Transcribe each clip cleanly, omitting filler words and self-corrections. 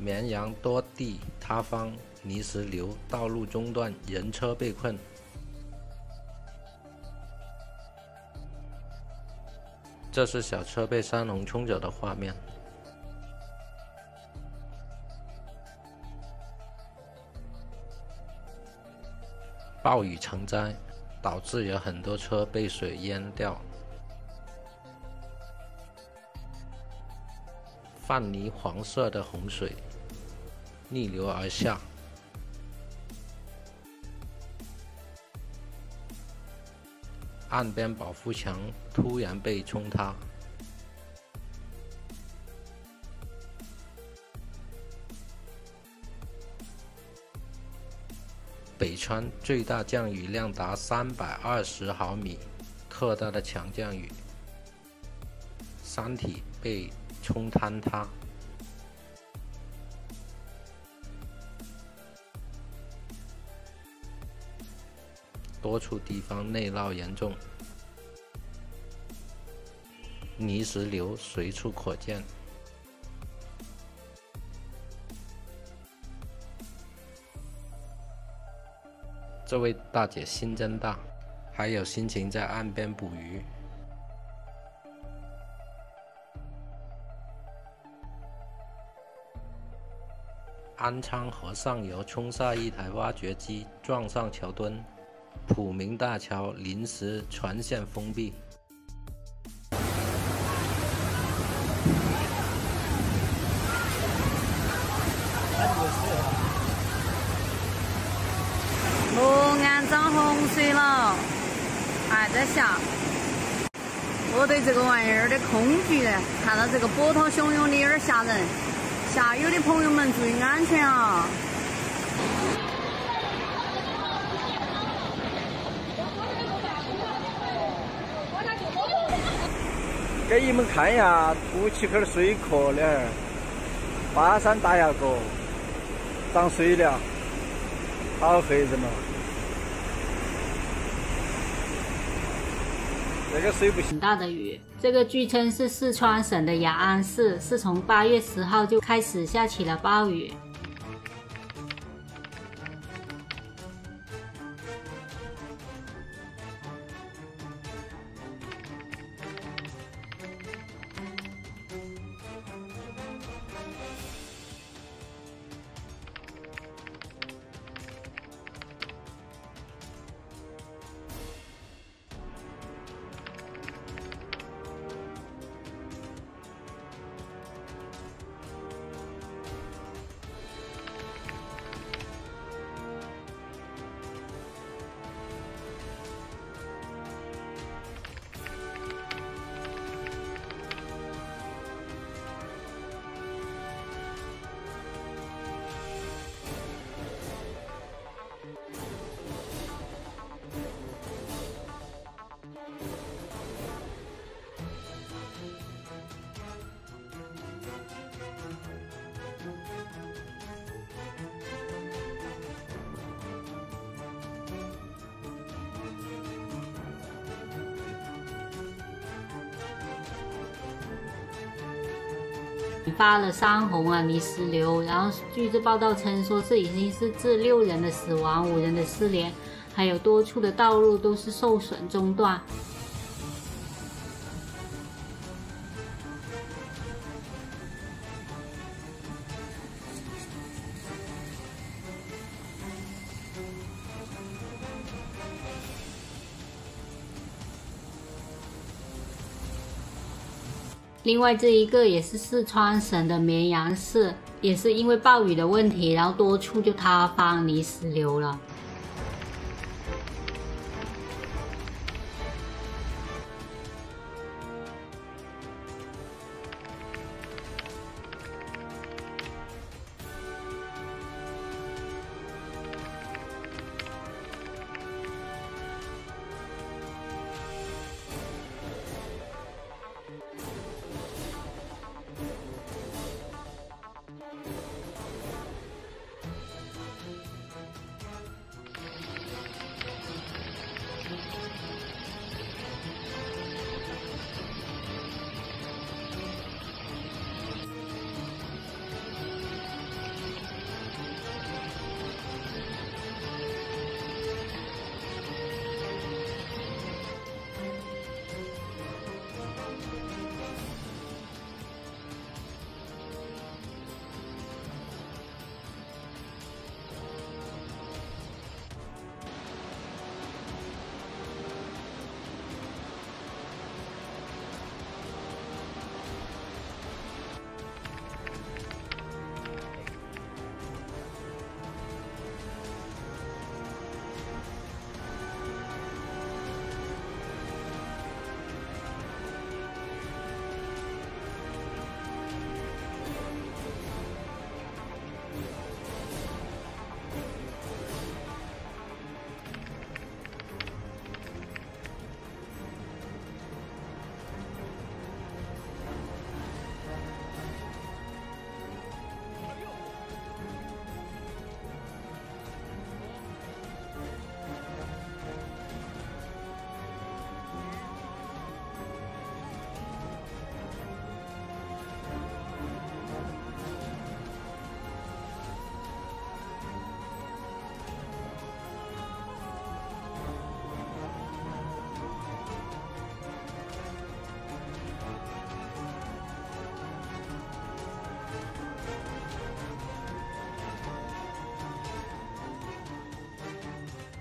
绵阳多地塌方，泥石流，道路中断，人车被困。这是小车被山洪冲走的画面。暴雨成灾，导致有很多车被水淹掉。泛泥黄色的洪水逆流而下，岸边保护墙突然被冲塌。北川最大降雨量达320毫米，特大的强降雨，山体被冲坍塌，多处地方内涝严重，泥石流随处可见。这位大姐心真大，还有心情在岸边捕鱼。安昌河上游冲下一台挖掘机，撞上桥墩，普明大桥临时全线封闭。 罗岸涨洪水了，还在下。我对这个玩意儿的恐惧呢，看到这个波涛汹涌的有点吓人。下游的朋友们注意安全啊！ 给你们看一下土渠口的水壳那儿，巴山大垭沟涨水了，好吓人嘛！这个水不行。 很大的雨，这个据称是四川省的雅安市，是从8月10号就开始下起了暴雨。引发了山洪啊、泥石流，然后据这报道称说，这已经是致6人的死亡、5人的失联，还有多处的道路都是受损中断。另外这一个也是四川省的绵阳市，也是因为暴雨的问题，然后多处就塌方、泥石流了。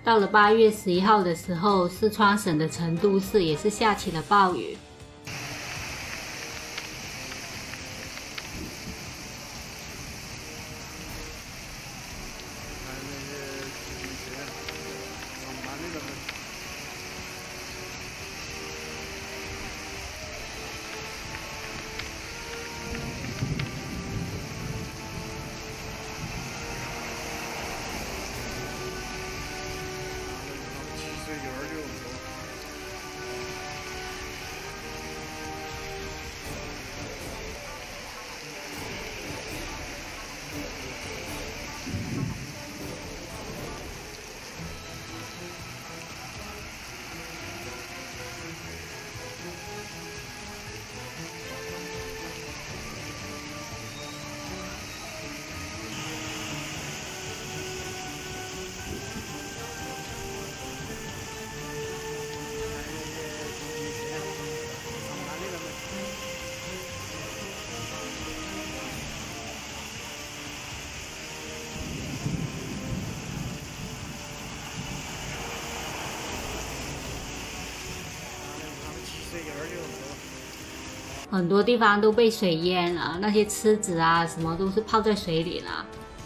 到了8月11号的时候，四川省的成都市也是下起了暴雨。很多地方都被水淹了，那些车子啊什么都是泡在水里了。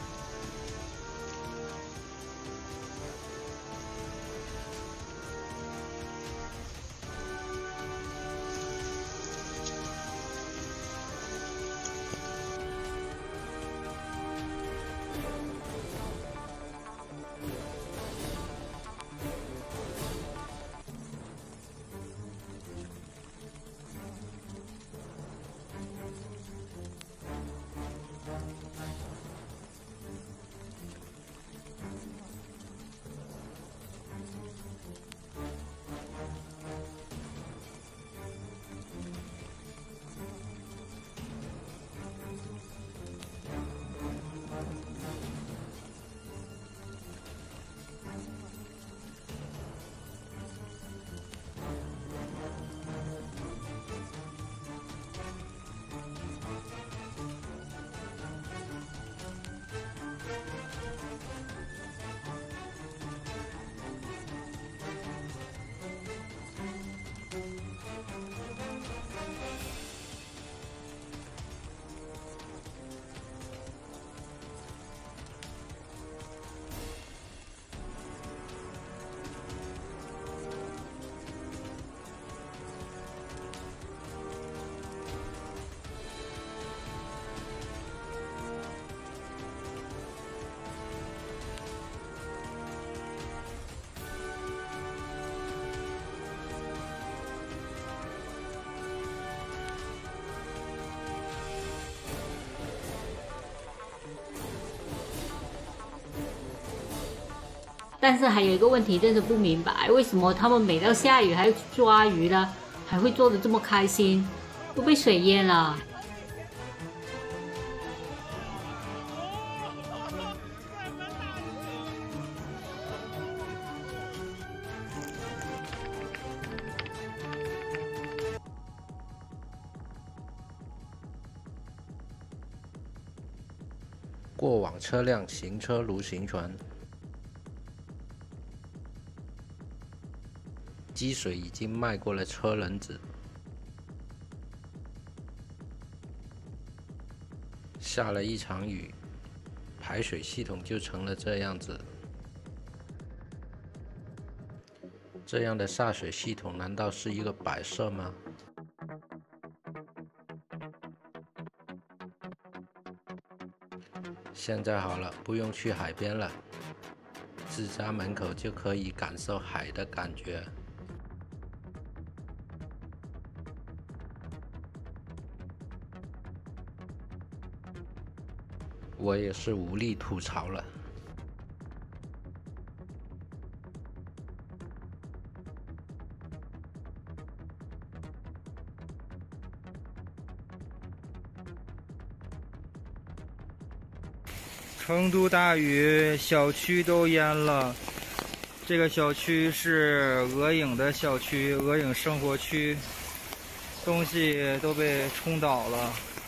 但是还有一个问题，真的不明白，为什么他们每到下雨还要去抓鱼呢？还会做得这么开心？都被水淹了。 过往车辆行车如行船，积水已经迈过了车轮子。下了一场雨，排水系统就成了这样子。这样的下水系统难道是一个摆设吗？现在好了，不用去海边了，自家门口就可以感受海的感觉。我也是无力吐槽了。 成都大雨，小区都淹了。这个小区是鹅影的小区，鹅影生活区，东西都被冲倒了。